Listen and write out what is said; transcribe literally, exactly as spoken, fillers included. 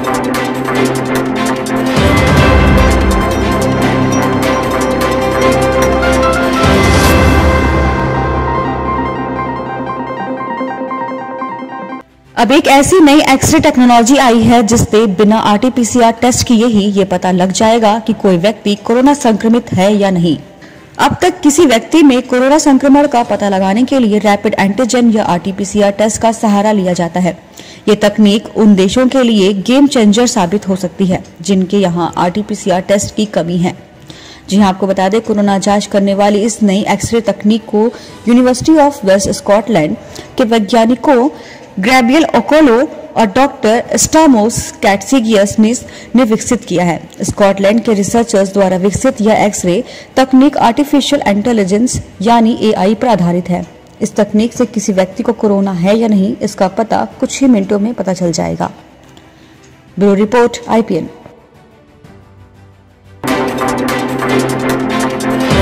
अब एक ऐसी नई एक्सरे टेक्नोलॉजी आई है जिससे बिना आरटीपीसीआर टेस्ट किए ही ये पता लग जाएगा कि कोई व्यक्ति कोरोना संक्रमित है या नहीं। अब तक किसी व्यक्ति में कोरोना संक्रमण का पता लगाने के लिए रैपिड एंटीजन या आरटीपीसीआर टेस्ट का सहारा लिया जाता है। ये तकनीक उन देशों के लिए गेम चेंजर साबित हो सकती है जिनके यहाँ आरटीपीसीआर टेस्ट की कमी है। जी हां, आपको बता दें, कोरोना जांच करने वाली इस नई एक्सरे तकनीक को यूनिवर्सिटी ऑफ वेस्ट स्कॉटलैंड के वैज्ञानिकों गैब्रियल ओकोलो और डॉक्टर स्टामोस कैटसिगियसनिस ने विकसित किया है। स्कॉटलैंड के रिसर्चर्स द्वारा विकसित यह एक्सरे तकनीक आर्टिफिशियल इंटेलिजेंस यानी एआई पर आधारित है। इस तकनीक से किसी व्यक्ति को कोरोना है या नहीं इसका पता कुछ ही मिनटों में पता चल जाएगा। Bureau report, IPN.